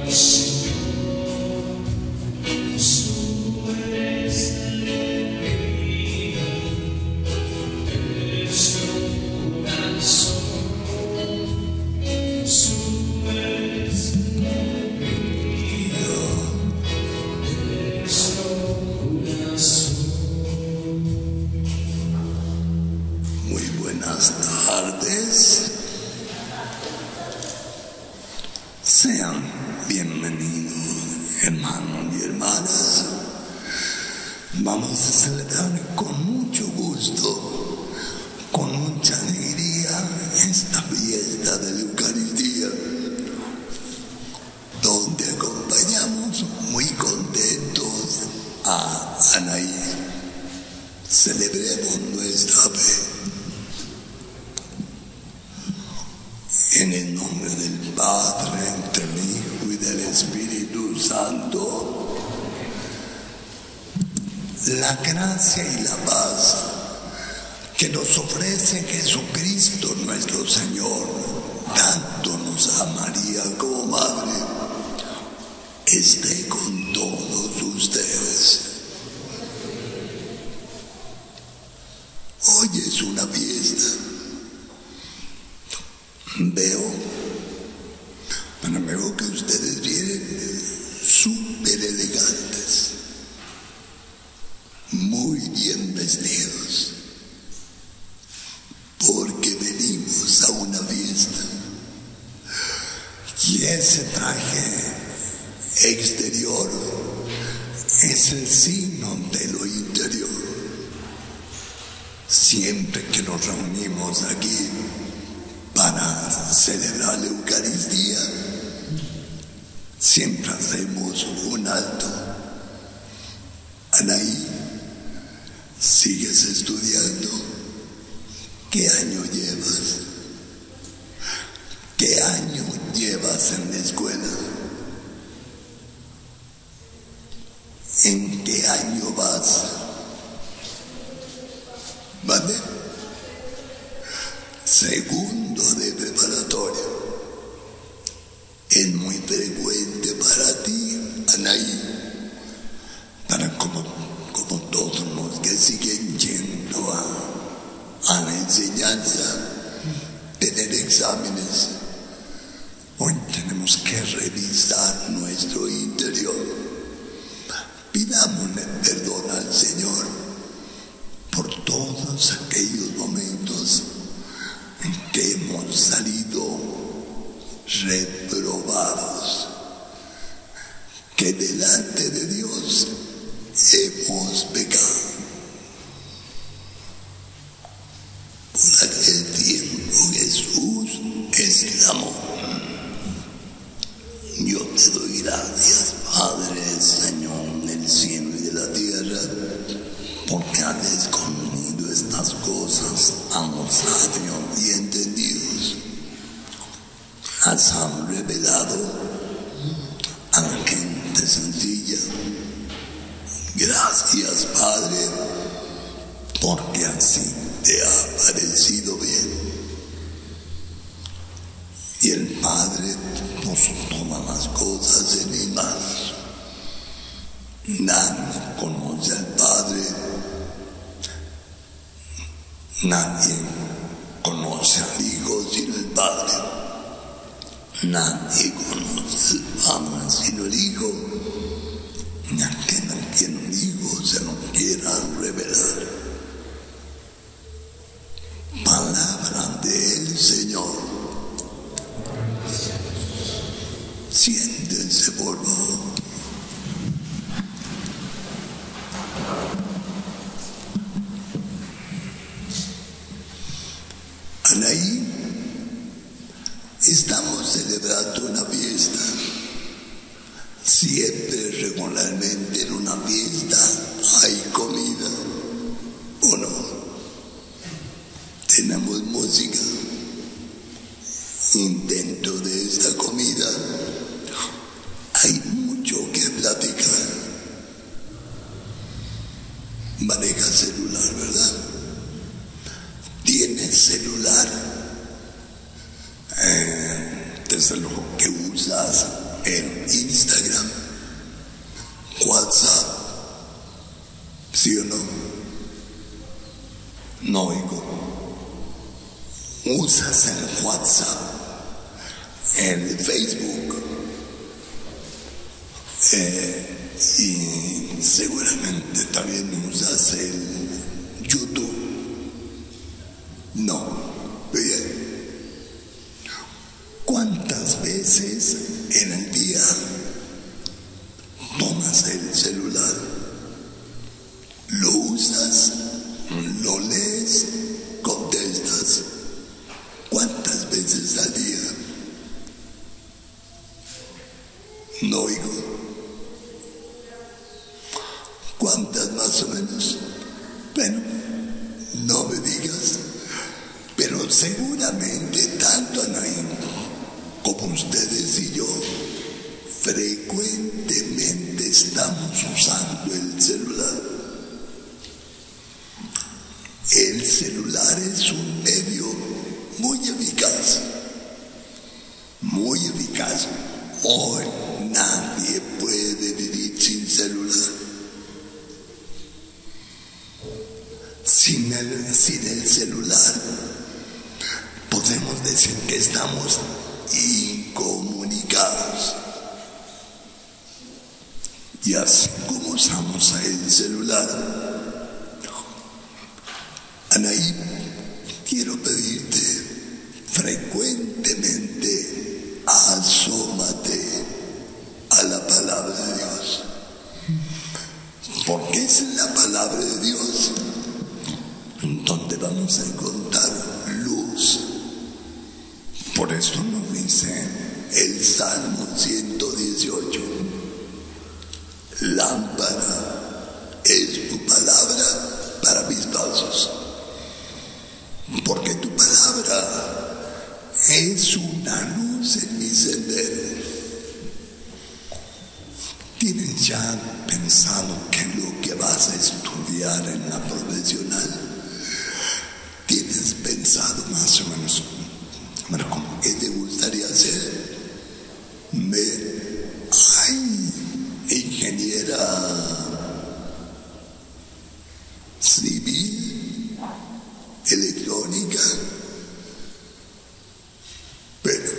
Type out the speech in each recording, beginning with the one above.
Buenas tardes. Sean bienvenidos, hermanos y hermanas. Vamos a celebrar con mucho gusto, con mucha alegría, esta fiesta de la Eucaristía, donde acompañamos muy contentos a Anaí. Celebremos nuestra fe. En el nombre del Padre, del Hijo y del Espíritu Santo, la gracia y la paz que nos ofrece Jesucristo nuestro Señor, dándonos a María como Madre, esté con todos ustedes. Hoy es una fiesta. Veo que ustedes vienen súper elegantes, muy bien vestidos, porque venimos a una fiesta. Y ese traje exterior es el signo de lo interior. Siempre que nos reunimos aquí para celebrar la Eucaristía, siempre hacemos un alto. Anaí, ¿sigues estudiando? ¿Qué año llevas? ¿Qué año llevas en la escuela? ¿En qué año vas? ¿Vale? Segundo de preparatoria. Es muy frecuente para ti, Anaí, como todos los que siguen yendo a la enseñanza, tener exámenes. Hoy tenemos que revisar nuestro interior. Pidámosle perdón al Señor por todos aquellos momentos en que hemos salido reprobados, que delante de Dios hemos pecado. Por aquel tiempo Jesús exclamó: yo te doy gracias, Padre, Señor del cielo y de la tierra, porque has escondido estas cosas a los sabios y entendidos. Las han revelado a la gente sencilla. Gracias, Padre, porque así te ha parecido bien. Y el Padre puso todas las cosas en mis manos. Nadie conoce al Padre. Nadie conoce al Hijo sino el Padre. Nadie conoce al Padre sino el Hijo, ni aquel a quien el Hijo se lo quiera revelar. Palabra del Señor. Siéntense, por favor. Anaí, estamos celebrando una fiesta. Siempre, regularmente, en una fiesta hay comida, ¿o no? Tenemos música. Dentro de esta comida hay mucho que platicar. Maneja celular, ¿verdad? ¿Tienes celular? Desde lo que usas en Instagram, WhatsApp, ¿sí o no? No oigo. Usas el WhatsApp, el Facebook, y seguramente también usas el YouTube. No. Bien. ¿Cuántas veces en el día tomas el celular? ¿Lo usas? ¿Lo lees? ¿Contestas? ¿Cuántas veces al día? No oigo. ¿Cuántas más o menos? Bueno, no me digas, pero seguramente tanto Anaí como ustedes y yo frecuentemente estamos usando el celular. El celular es un medio muy eficaz, muy eficaz. Hoy nadie puede vivir sin celular. Sin el celular podemos decir que estamos incomunicados. Y así como usamos el celular, Anaí, quiero pedirte frecuentemente, asómate a la palabra de Dios, porque es en la palabra de Dios donde vamos a encontrar luz. Por eso nos dice el Salmo 118: lámpara es tu palabra para mis pasos, porque tu palabra es una luz en mi sendero. ¿Tienes ya pensado qué es lo que vas a estudiar en la profesional? ¿Tienes pensado más o menos, bueno, como qué te gustaría hacer? Ay, ingeniera civil, electrónica. Pero,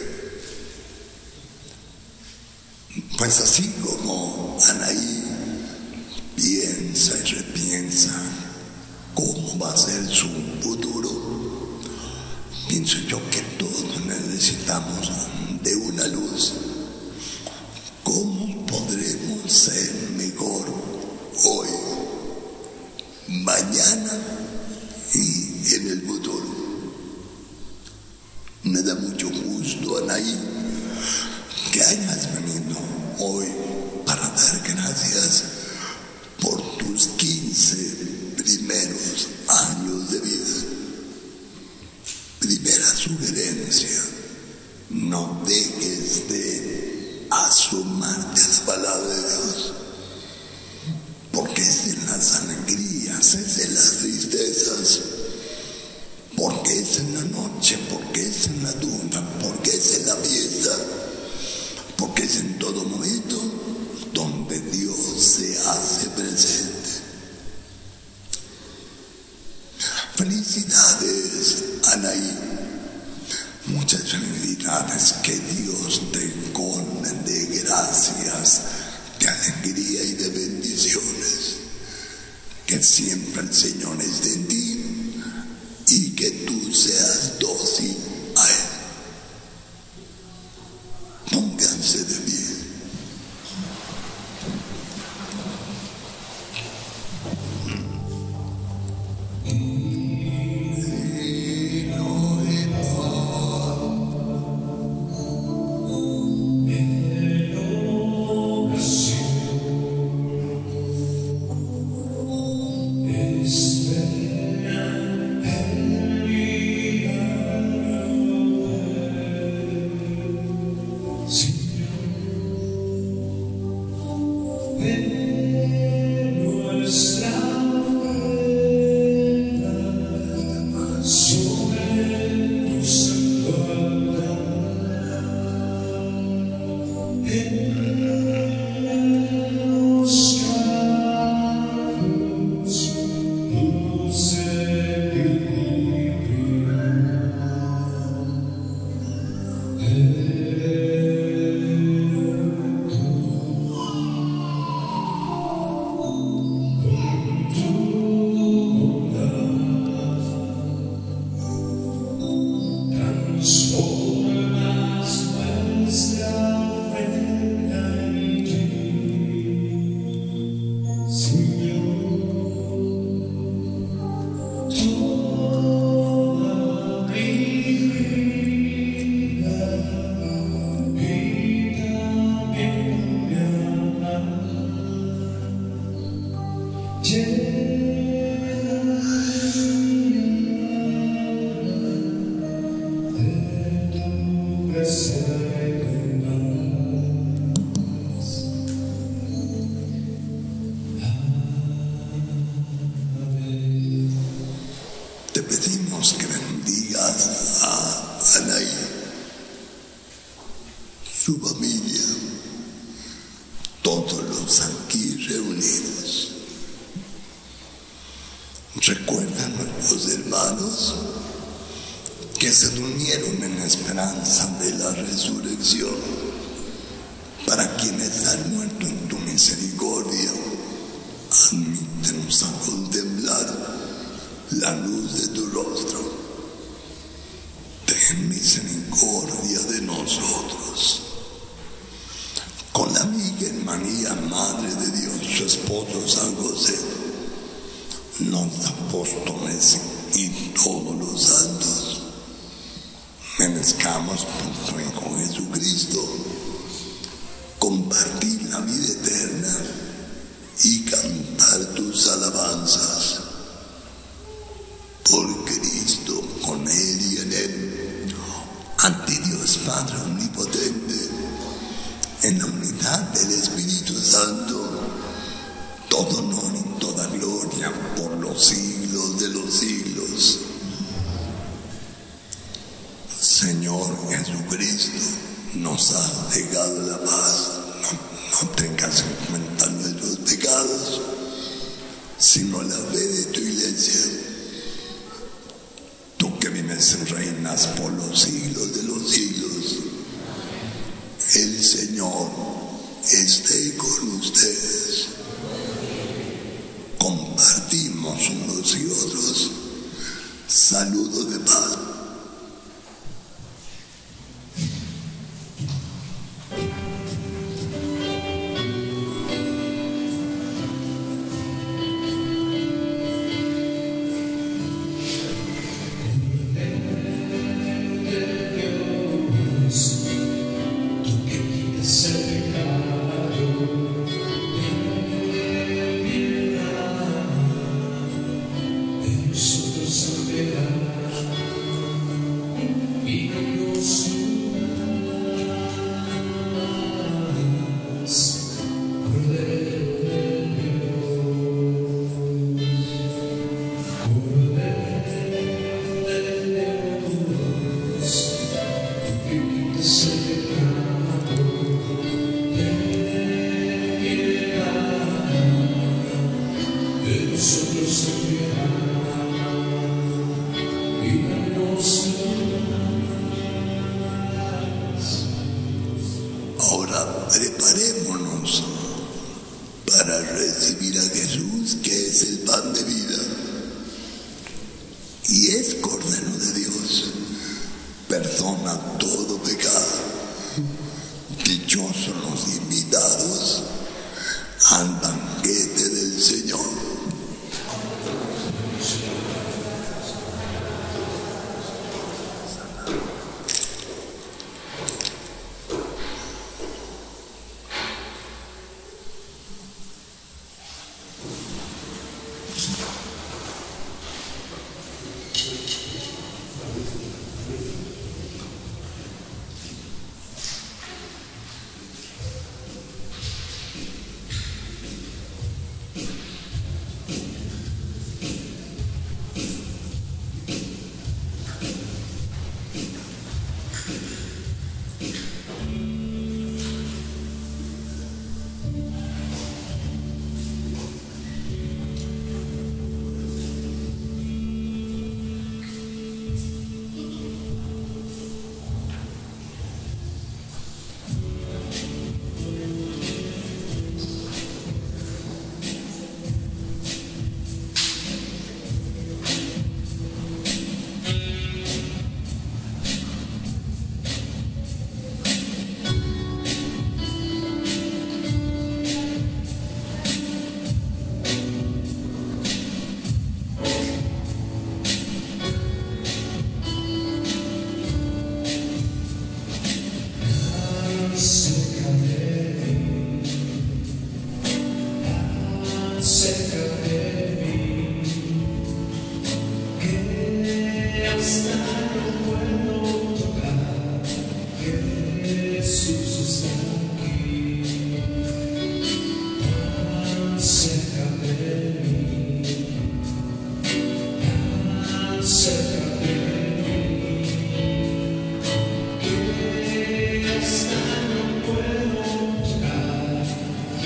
pues así como Anaí piensa y repiensa cómo va a ser su futuro, pienso yo que todos necesitamos de una luz. ¿Cómo podremos ser mejor hoy, mañana y en el futuro? Me da mucho gusto, Anaí, que hayas venido hoy para dar gracias por tus 15 primeros años de vida. Primera sugerencia: no dejes de asomarte a la palabra de Dios, porque es en las alegrías, es en las tristezas, porque es en la noche, porque es en la duda, porque es en la fiesta, porque es en todo momento donde Dios se hace presente. Felicidades, Anaí, muchas felicidades, que Dios te colme de gracias, de alegría y de bendiciones, que siempre el Señor esté en ti y que tú seas dócil a Él. Pónganse de pie. Sobre tus pedimos que bendigas a Anaí, su familia, todos los aquí reunidos. Recuerda a nuestros hermanos que se durmieron en esperanza de la resurrección, para quienes han muerto en tu misericordia. Admítenos a contemplar la luz de tu rostro. Ten misericordia de nosotros. Con la Virgen María, Madre de Dios, su esposo San José, los apóstoles y todos los santos, merezcamos por tu Hijo Jesucristo compartir la vida eterna y cantar tus alabanzas. Por Cristo, con Él y en Él, a ti Dios Padre omnipotente, en la unidad del Espíritu Santo, todo honor y toda gloria por los siglos de los siglos. Señor Jesucristo, nos has dejado la paz. No tengas en cuenta nuestros pecados, sino la fe de tu iglesia. Tú que vienes y reinas por los siglos de los siglos. El Señor esté con ustedes. Compartimos unos y otros saludos de paz. Ahora preparémonos para recibir a Jesús, que es el pan de vida y es Cordero de Dios. Perdona todo pecado. Dichosos los invitados al banquete del Señor.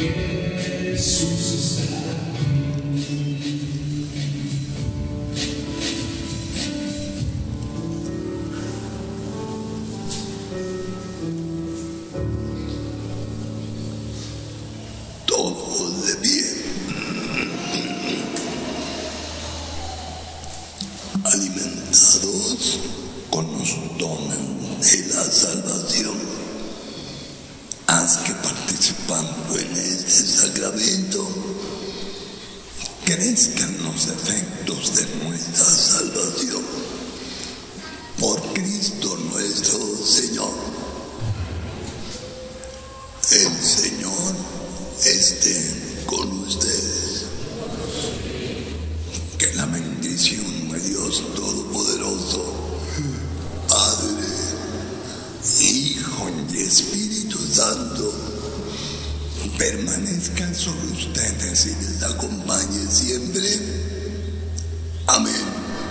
Jesús está. Todos de pie, alimentados con los dones de la salvación. Haz que participando en este sacramento crezcan los efectos de nuestra salvación. Por Cristo nuestro Señor. El Señor esté con ustedes. Que la bendición de Dios Todopoderoso, Padre, Hijo y Espíritu Santo, permanezcan sobre ustedes y les acompañe siempre. Amén.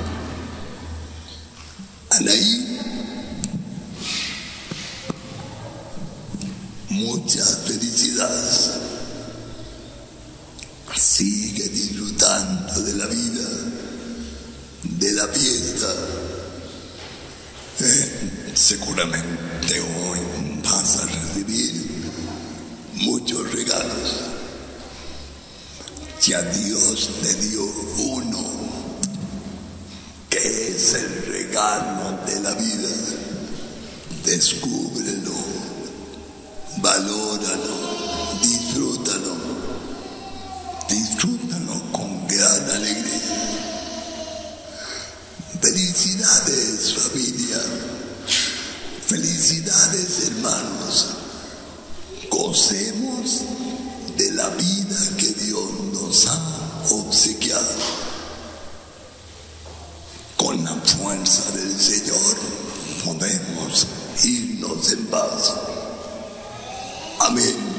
Anaí, muchas felicidades. Sigue disfrutando de la vida, de la fiesta. Seguramente hoy vas a recibir muchos regalos. Ya Dios te dio uno, que es el regalo de la vida. Descúbrelo, valóralo, disfrútalo. Disfrútalo con gran alegría. Felicidades, familia. Felicidades, hermanos. Gocemos de la vida que Dios nos ha obsequiado. Con la fuerza del Señor podemos irnos en paz. Amén.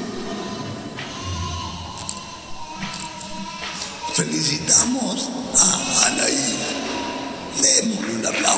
Felicitamos a Anaí. Démosle un aplauso.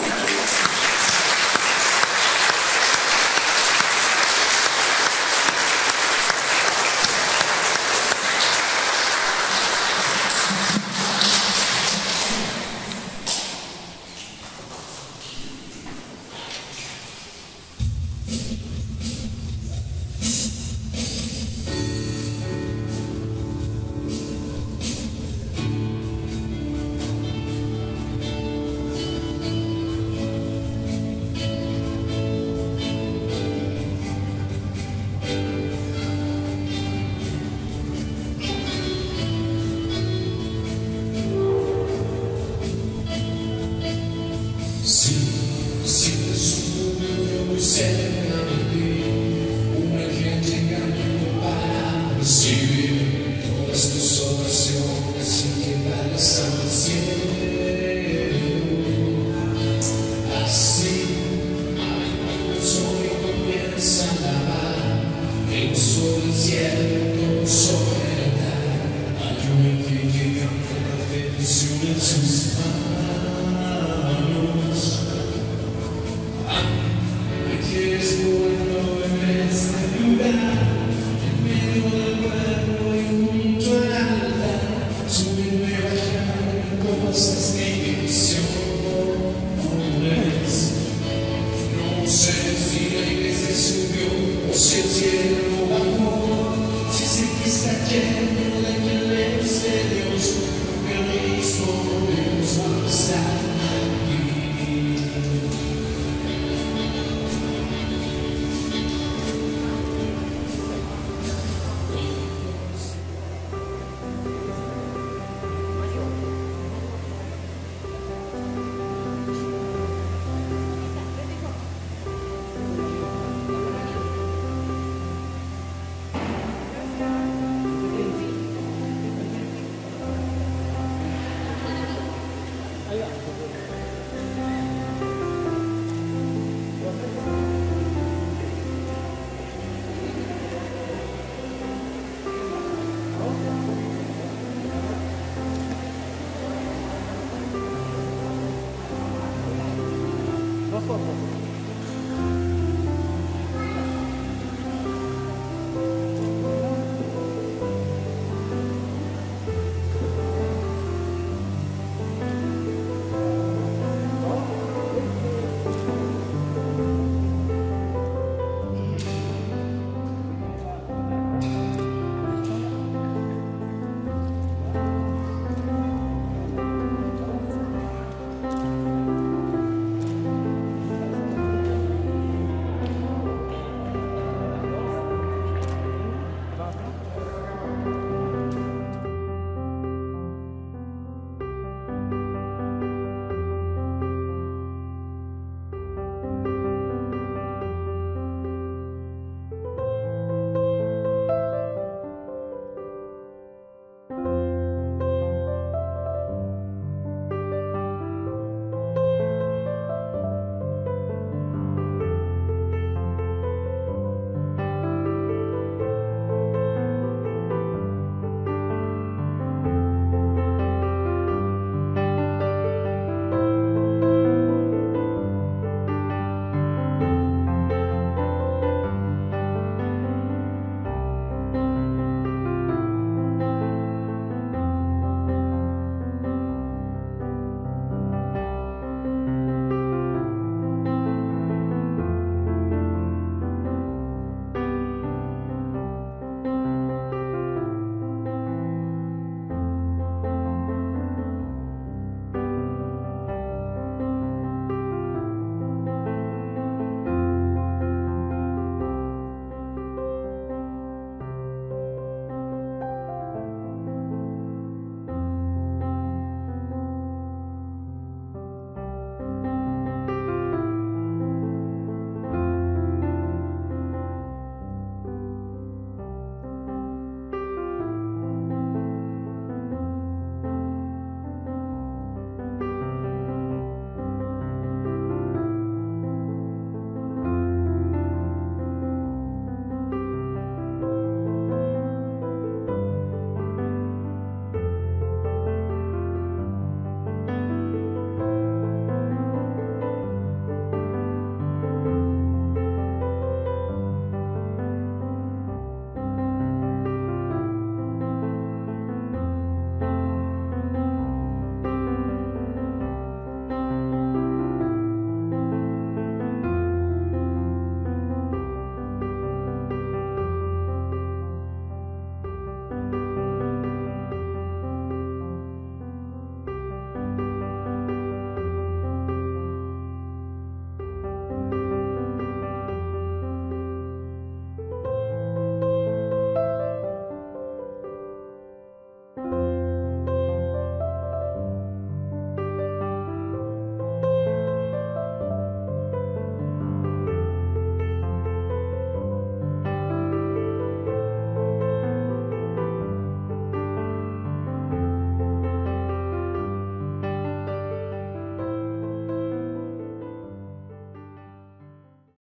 Fotos.